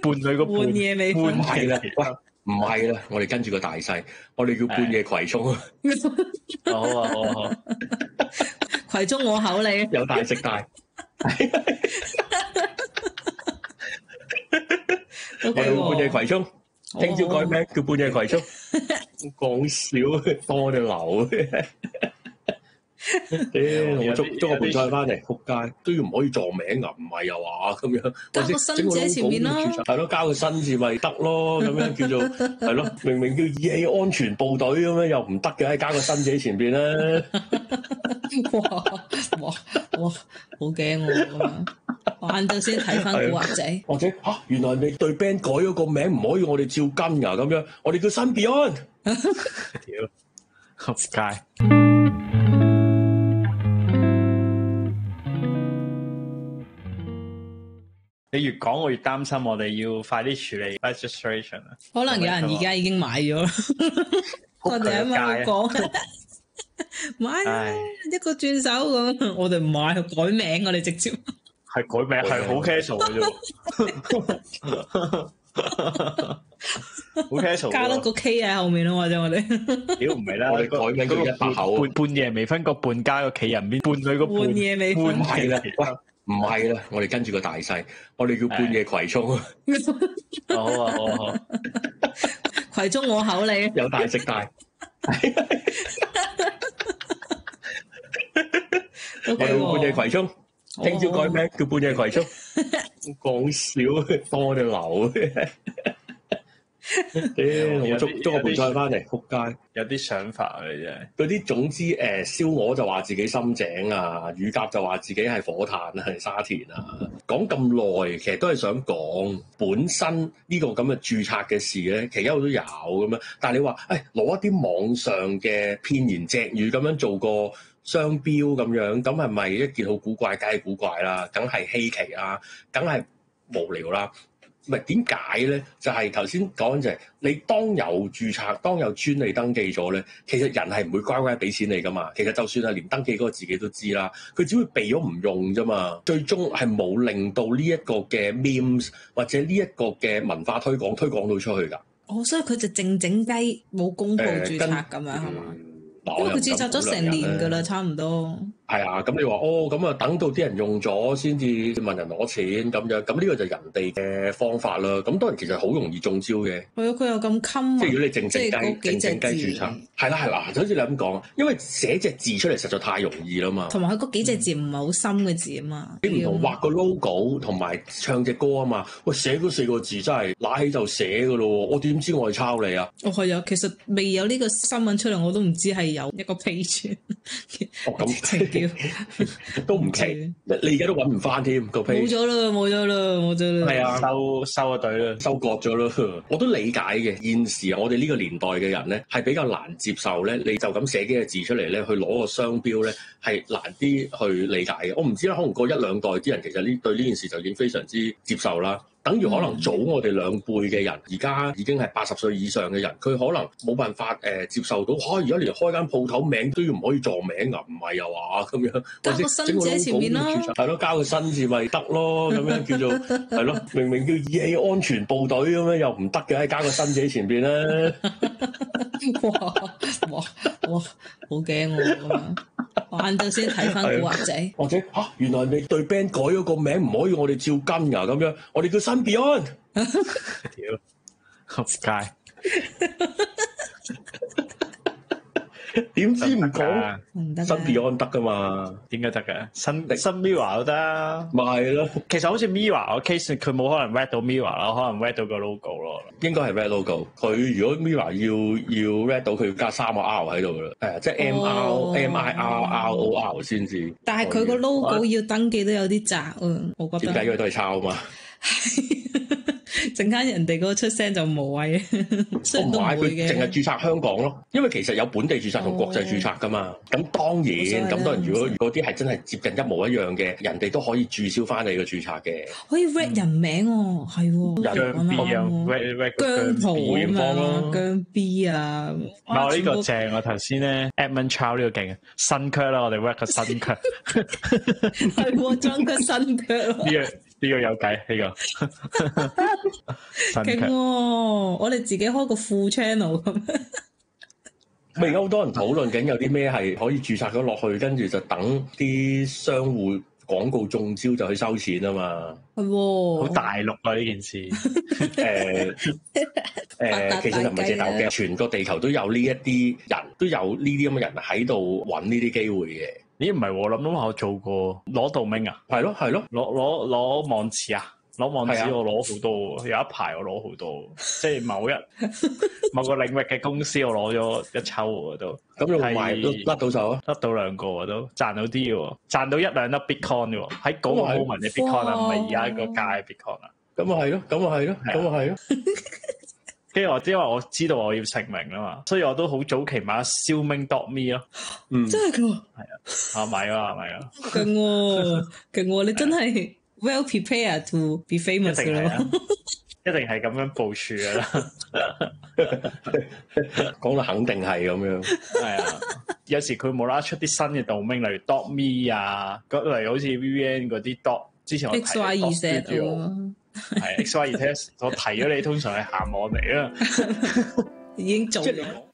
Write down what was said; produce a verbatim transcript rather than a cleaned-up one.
半女個半半夜未半瞓， 係啦，喂，唔係啦，我哋跟住個大細，我哋叫半夜葵涌啊， 好啊好啊好啊， 葵涌我口你， 有大食大。我哋叫半夜葵涌，聽朝改名叫半夜葵涌。講笑，多隻流。屌，我捉捉個盆菜翻嚟，仆街都要唔可以撞名啊？唔係又話咁樣， 加個新字喺前面咯， 係咯，加個新字咪得咯，咁樣叫做係咯，明明叫義氣安全部隊咁樣又唔得嘅，加個新字喺前邊啦。 哇哇哇，好驚喎！晏晝先睇翻古惑仔， 或者嚇、啊，原來你對 band 改咗個名，唔可以我哋照跟㗎咁樣，我哋叫新 Beyond。屌， 仆街！你越講我越擔心，我哋要快啲處理 registration 啊！ 可能有人而家已經買咗啦。我哋啱啱講買啊，一個轉手咁，我哋唔買，改名我哋直接係改名，係好 casual 嘅啫，好 casual， 加多個 K 喺後面咯，或者我哋屌唔係啦， 我哋改名叫一百口， 半半夜未分個半加個企人邊，半女個半半夜未分係啦，喂，唔係啦，我哋跟住個大細，我哋叫半夜葵涌啊， 好啊好啊好， 葵涌我口你， 有大食大。我哋叫半夜葵涌，聽朝改名叫半夜葵涌。講笑，多隻流。屌，我捉捉個盆菜翻嚟，仆街。 有啲想法啊，你真係。 嗰啲總之誒，燒鵝就話自己深井啊，乳鴿就話自己係火炭啊，係沙田啊。講咁耐，其實都係想講本身呢個咁嘅註冊嘅事咧，其實一路都有咁樣。但係你話誒攞一啲網上嘅片言隻語咁樣做個商標咁樣，咁係咪一件好古怪？梗係古怪啦，梗係稀奇啦，梗係無聊啦。唔係點解咧？就係頭先講就係你當有註冊、當有專利登記咗咧，其實人係唔會乖乖俾錢你噶嘛。其實就算係連登記嗰個自己都知啦，佢只會避咗唔用啫嘛。最終係冇令到呢一個嘅 memes 或者呢一個嘅文化推廣推廣到出去㗎。 哦，所以佢就靜靜雞冇公佈註冊咁樣係嘛？因為佢註冊咗成年㗎啦，差唔多。 係啊，咁你話哦，咁啊等到啲人用咗先至問人攞錢咁樣，咁呢個就人哋嘅方法啦。咁當然其實好容易中招嘅。 係啊，佢又咁襟， 即係如果你靜靜雞靜靜雞註冊， 嗯係啦係啦，就好似你咁講，因為寫隻字出嚟實在太容易啦嘛。 同埋佢嗰幾隻字唔係好深嘅字啊嘛。 你唔同畫個 logo 同埋唱隻歌啊嘛。喂，寫嗰四個字真係揦起就寫㗎咯喎，我點知我係抄你啊？ 哦係啊，其實未有呢個新聞出嚟，我都唔知係有一個 page。 哦咁。都唔奇，你而家都揾唔翻添個 page。 冇咗啦，冇咗啦，冇咗啦。 係啊， 收收咗隊啦， 收割咗啦。我都理解嘅。現時我哋呢個年代嘅人咧，係比較難接受咧。你就咁寫幾個字出嚟咧，去攞個商標咧，係難啲去理解嘅。我唔知啦，可能過一兩代啲人其實呢對呢件事就已經非常之接受啦。等於可能早我哋兩輩嘅人，而家已經係八十歲以上嘅人，佢可能冇辦法誒、呃、接受到，嚇而家連開間鋪頭名都要唔可以撞名啊？唔係又話咁樣， 加個新字喺前面咯， 係咯，加個新字咪得咯，咁樣叫做係咯，明明叫義氣安全部隊咁樣又唔得嘅，加個新字喺前邊啦。 哇哇哇，好驚喎！晏晝先睇翻古惑仔， 或者嚇、啊、原來你對 band 改咗個名，唔可以我哋照跟㗎咁樣，我哋叫新 Beyond。屌， 仆街！ 點知唔講？ 唔得， 新 Beyond 得㗎嘛？ 點解得嘅？新新 Mirror 都得， 咪係咯。 其實好似 Mirror 個 case，佢冇可能 read 到 Mirror 啦，可能 read 到個 logo 咯。 應該係 red logo。佢如果 Mirror 要要 read 到，佢要加三個 R 喺度㗎啦。誒，即係 M R、oh. M I R R O R 先至。 但係佢個 logo 要登記都有啲窄啊，我覺得。 點解？因為都係抄嘛。 陣間人哋嗰個出聲就無謂，雖然都唔會嘅。 佢淨係註冊香港咯，因為其實有本地註冊同國際註冊噶嘛。咁、哦、當然，咁當然，如果嗰啲係真係接近一模一樣嘅，人哋都可以註銷翻你個註冊嘅。 可以 read 人名喎，係喎， 姜 B 啊 ，read 姜濤啊嘛，姜 B 啊。 唔係我呢個正啊！頭先咧 Edmund Chow 呢個勁，新腳啦，我哋 read 個新腳。 係喎，裝個新腳咯。 呢樣呢個有計，呢個勁喎！我哋自己開個副 channel 咁。 咪而家好多人討論緊有啲咩係可以註冊咗落去，跟住就等啲商戶廣告中招就去收錢啊嘛。 係喎， 好大陸啊呢件事。 誒誒，其實就唔係淨係大陸嘅，全個地球都有呢一啲人，都有呢啲咁嘅人喺度揾呢啲機會嘅。 咦唔係喎，諗諗下我做過攞道名啊， 係咯係咯， 攞攞攞網址啊。攞網址係啊我攞好多，有一排我攞好多，即係某一某個領域嘅公司我攞咗一抽喎都。 咁用賣都甩到手啊？ 甩到兩個我都賺到啲喎，賺到一兩粒 Bitcoin 喎，喺嗰個 moment 嘅 Bitcoin 啊，唔係而家個價嘅 Bitcoin 啊。 咁啊係咯，咁啊係咯，咁啊係咯。 跟住我因為我知道我要成名啦嘛，所以我都好早期買咗 Xiaoming dot me 咯。 嗯， 真係㗎。 係啊，啊買啊買啊。 勁喎，勁喎！你真係 well prepared to be famous 一定係啊咯。 一定係咁樣部署㗎啦。 講到肯定係咁樣。 係啊，有時佢冇啦啦出啲新嘅 domain，例如 dot me 啊，例如好似 V V N 嗰啲 dot，之前我提 X Y 二 set 係 X Y 二 set，我提咗你，通常係鹹我嚟啊， 已經做咗。